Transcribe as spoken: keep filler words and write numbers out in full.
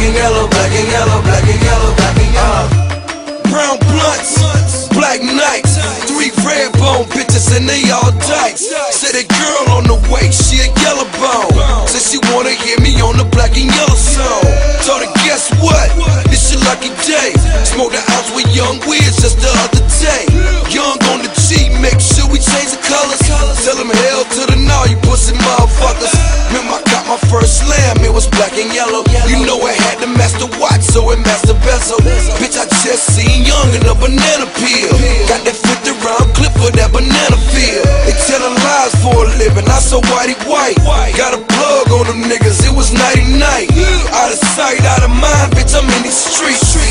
and yellow, black and yellow, black and yellow, black and yellow. Brown blunts, black nights, three red bone bitches and they all dykes. Said a girl on the way, she a yellow bone. Said she wanna hear me on the black and yellow song. Told her, guess what? This your lucky day. Smoked the ounce with Young Wiz just the other day. Young on the G, make sure we change the colors. Tell them hell to the no, you pussy motherfuckers. Remember I got my first slam, it was black and yellow. You know it had the master watch, so it master bezel. Bitch, I just seen Young in a banana peel. Got that fifty round clip for that banana field. They tellin' lies for a living, I so whitey white. Got a plug on them niggas,